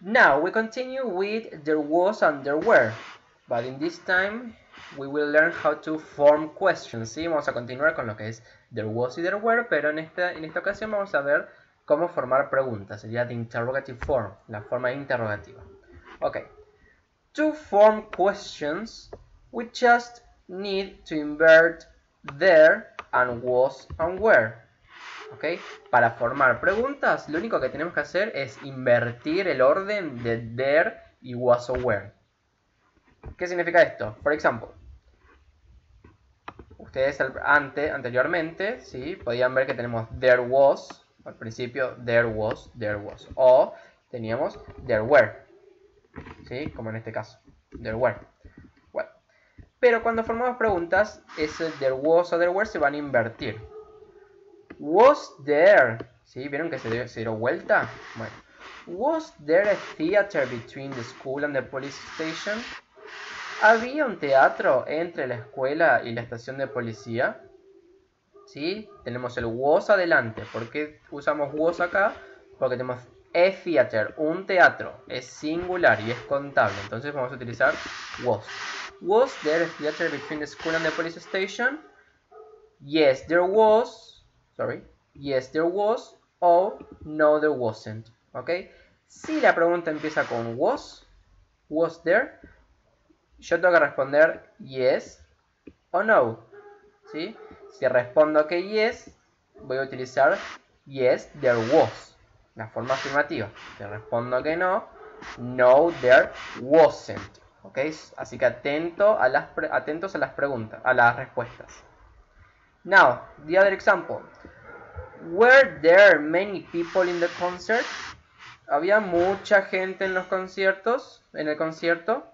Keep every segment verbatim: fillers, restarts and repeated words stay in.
Now we continue with there was and there were, but in this time we will learn how to form questions. ¿Sí? Vamos a continuar con lo que es there was y there were, pero en esta, en esta ocasión vamos a ver cómo formar preguntas. Sería the interrogative form, la forma interrogativa. Ok. To form questions, we just need to invert there and was and were. ¿Okay? Para formar preguntas, lo único que tenemos que hacer es invertir el orden de there y was o were. ¿Qué significa esto? Por ejemplo, ustedes ante, anteriormente, ¿sí? Podían ver que tenemos there was, al principio there was, there was, o teníamos there were, ¿sí? Como en este caso, there were. Bueno. Pero cuando formamos preguntas, ese there was o there were se van a invertir. Was there, ¿sí? ¿Vieron que se dio, se dio vuelta? Bueno. Was there a theater between the school and the police station? ¿Había un teatro entre la escuela y la estación de policía? ¿Sí? Tenemos el was adelante. ¿Por qué usamos was acá? Porque tenemos a theater, un teatro. Es singular y es contable. Entonces vamos a utilizar was. Was there a theater between the school and the police station? Yes, there was. Sorry. Yes, there was. O no, there wasn't. ¿Ok? Si la pregunta empieza con was, was there, yo tengo que responder yes o no. ¿Sí? Si respondo que yes, voy a utilizar yes, there was. La forma afirmativa. Si respondo que no, no, there wasn't. ¿Ok? Así que atento a las atentos a las preguntas, a las respuestas. Now, the other example. Were there many people in the concert? ¿Había mucha gente en los conciertos? ¿En el concierto?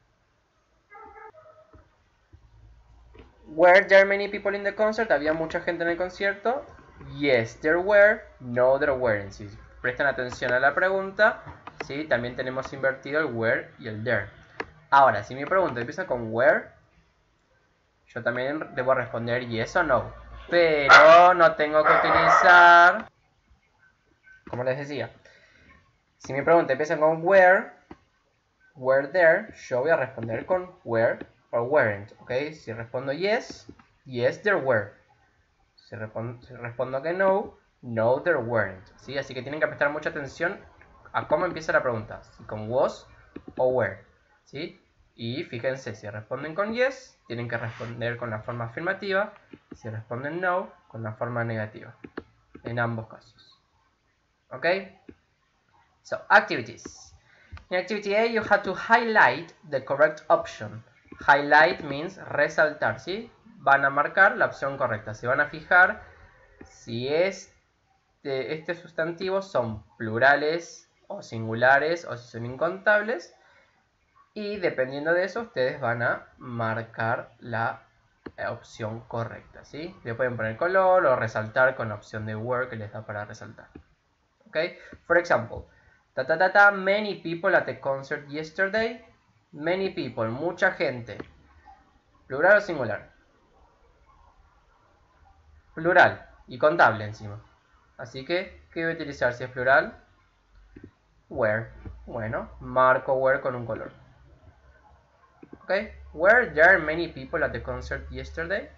Were there many people in the concert? ¿Había mucha gente en el concierto? Yes, there were. No, there weren't. Si prestan atención a la pregunta, ¿sí? También tenemos invertido el were y el there. Ahora, si mi pregunta empieza con where, yo también debo responder yes o no. Pero no tengo que utilizar, como les decía, si mi pregunta empieza con where, were there, yo voy a responder con were o weren't. ¿Ok? Si respondo yes, yes, there were. Si respondo, si respondo que no, no, there weren't. ¿Sí? Así que tienen que prestar mucha atención a cómo empieza la pregunta. Si con was o were. ¿Sí? Y fíjense, si responden con yes, tienen que responder con la forma afirmativa. Si responden no, con la forma negativa. En ambos casos. ¿Ok? So, activities. In activity A, you have to highlight the correct option. Highlight means resaltar, ¿sí? Van a marcar la opción correcta. Se van a fijar si este, este sustantivo son plurales o singulares o si son incontables. Y dependiendo de eso, ustedes van a marcar la opción correcta, ¿sí? Le pueden poner color o resaltar con la opción de word que les da para resaltar. ¿Ok? For example, ta ta ta ta, many people at the concert yesterday. Many people, mucha gente. ¿Plural o singular? Plural y contable encima. Así que, ¿qué voy a utilizar si es plural? Where. Bueno, marco where con un color. Okay. Were there many people at the concert yesterday?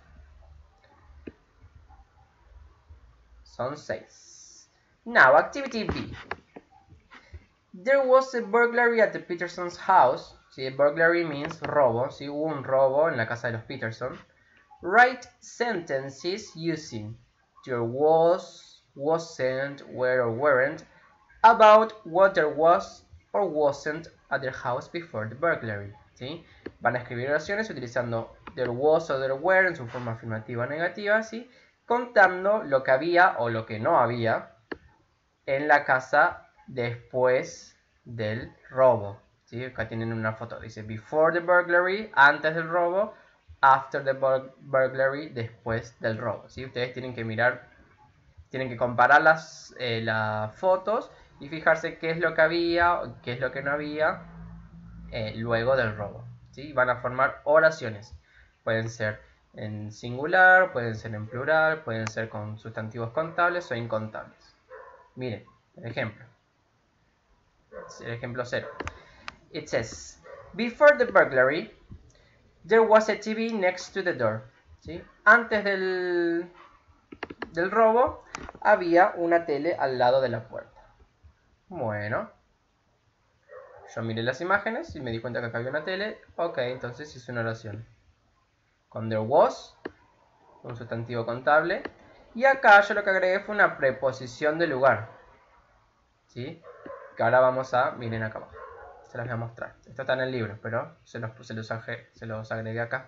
Son seis. Now, activity B. There was a burglary at the Peterson's house. ¿Sí? Burglary means robo. ¿Sí? Hubo un robo en la casa de los Peterson. Write sentences using there was, wasn't, were or weren't about what there was or wasn't at their house before the burglary. ¿Sí? Van a escribir oraciones utilizando there was o there were en su forma afirmativa o negativa, ¿sí? Contando lo que había o lo que no había en la casa después del robo. ¿Sí? Acá tienen una foto, dice before the burglary, antes del robo, after the bur burglary, después del robo. ¿Sí? Ustedes tienen que mirar, tienen que comparar las, eh, las fotos y fijarse qué es lo que había, qué es lo que no había eh, luego del robo. ¿Sí? Van a formar oraciones. Pueden ser en singular, pueden ser en plural, pueden ser con sustantivos contables o incontables. Miren, por ejemplo. el ejemplo cero. It says, before the burglary, there was a T V next to the door. ¿Sí? Antes del, del robo, había una tele al lado de la puerta. Bueno, yo miré las imágenes y me di cuenta que acá había una tele. Ok, entonces hice una oración. Con there was, un sustantivo contable. Y acá yo lo que agregué fue una preposición de lugar. ¿Sí? Que ahora vamos a, miren acá abajo. Se las voy a mostrar. Esto está en el libro, pero se los, se los, agregué, se los agregué acá.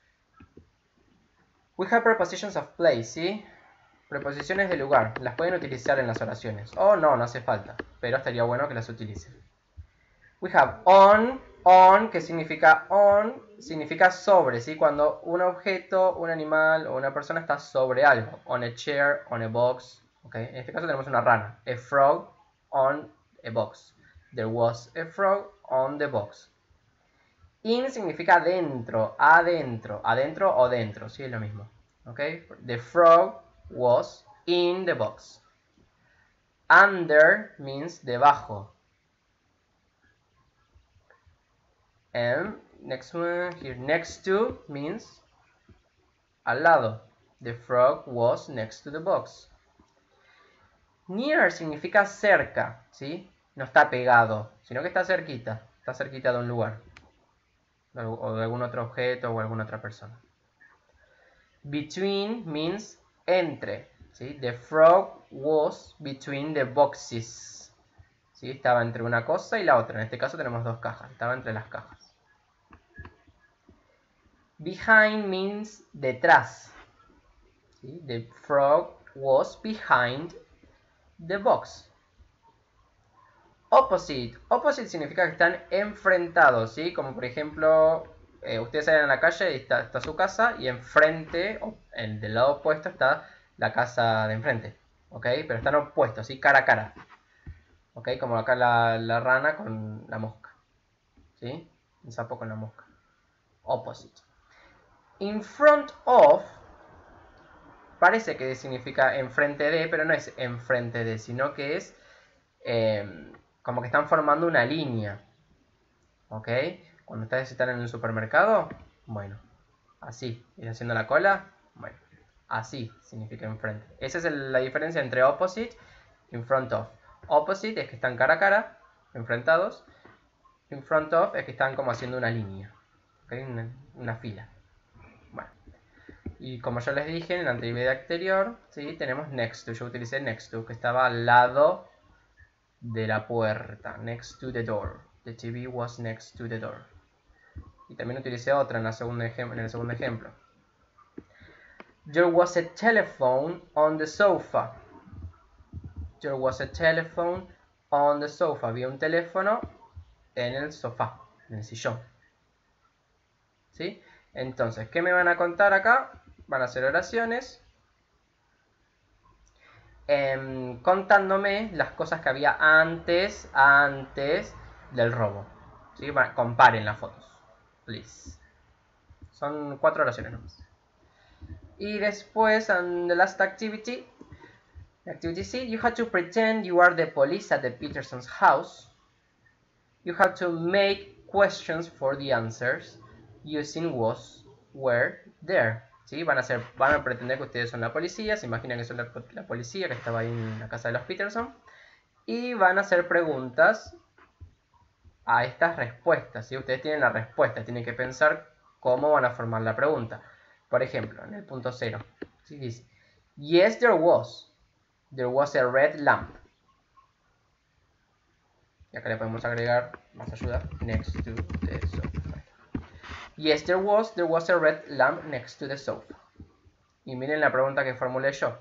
We have prepositions of place, ¿sí? Preposiciones de lugar. Las pueden utilizar en las oraciones. O no, no hace falta. Pero estaría bueno que las utilicen. We have on, on, que significa on, significa sobre, ¿sí? Cuando un objeto, un animal o una persona está sobre algo. On a chair, on a box. ¿Okay? En este caso tenemos una rana. A frog on a box. There was a frog on the box. In significa dentro, adentro, adentro o dentro, ¿sí? Es lo mismo. ¿Okay? The frog was in the box. Under means debajo. And next one here, next to means al lado. The frog was next to the box. Near significa cerca, ¿sí? No está pegado, sino que está cerquita. Está cerquita de un lugar. O de algún otro objeto o alguna otra persona. Between means entre, ¿sí? The frog was between the boxes. ¿Sí? Estaba entre una cosa y la otra. En este caso tenemos dos cajas. Estaba entre las cajas. Behind means detrás. ¿Sí? The frog was behind the box. Opposite. Opposite significa que están enfrentados, ¿sí? Como por ejemplo, eh, ustedes salen a la calle y está, está su casa y enfrente, o en, del lado opuesto, está la casa de enfrente. ¿Ok? Pero están opuestos, ¿sí? Cara a cara. ¿Ok? Como acá la, la rana con la mosca. ¿Sí? El sapo con la mosca. Opposite. In front of parece que significa enfrente de, pero no es enfrente de, sino que es eh, como que están formando una línea. ¿Ok? Cuando ustedes están en un supermercado, bueno, así. ¿Y haciendo la cola? Bueno, así significa enfrente. Esa es el, la diferencia entre opposite y in front of. Opposite es que están cara a cara, enfrentados. In front of es que están como haciendo una línea. ¿Ok? Una, una fila. Bueno. Y como ya les dije en la actividad anterior, ¿sí? Tenemos next to. Yo utilicé next to, que estaba al lado de la puerta. Next to the door. The T V was next to the door. Y también utilicé otra en, la segunda en el segundo ejemplo. There was a telephone on the sofa. There was a telephone on the sofa. Había un teléfono en el sofá, en el sillón. ¿Sí? Entonces, ¿qué me van a contar acá? Van a hacer oraciones eh, contándome las cosas que había antes, antes del robo. ¿Sí? Comparen las fotos, please. Son cuatro oraciones nomás. Y después, on the last activity, activity C, you have to pretend you are the police at the Peterson's house. You have to make questions for the answers using was, where, there. ¿Sí? Van, a hacer, van a pretender que ustedes son la policía, se imaginan que son la, la policía que estaba ahí en la casa de los Peterson, y van a hacer preguntas a estas respuestas. ¿Sí? Ustedes tienen la respuesta, tienen que pensar cómo van a formar la pregunta. Por ejemplo, en el punto cero, ¿sí? Dice, yes, there was. There was a red lamp. Y acá le podemos agregar más ayuda. Next to the sofa. Yes, there was. There was a red lamp next to the sofa. Y miren la pregunta que formulé yo.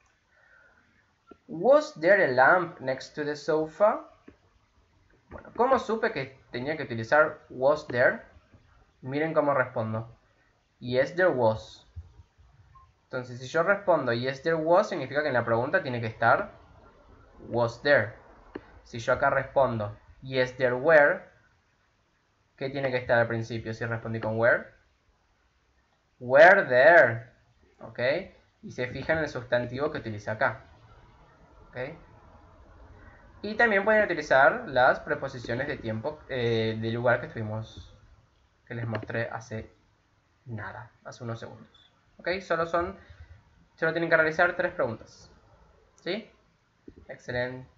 Was there a lamp next to the sofa? Bueno, ¿cómo supe que tenía que utilizar was there? Miren cómo respondo. Yes, there was. Entonces, si yo respondo yes, there was, significa que en la pregunta tiene que estar was there. Si yo acá respondo yes, there were, ¿qué tiene que estar al principio si respondí con were? Were there. ¿Ok? Y se fijan en el sustantivo que utilicé acá. ¿Ok? Y también pueden utilizar las preposiciones de tiempo, eh, de lugar que estuvimos, que les mostré hace nada, hace unos segundos. ¿Ok? Solo son, solo tienen que realizar tres preguntas. ¿Sí? Excelente.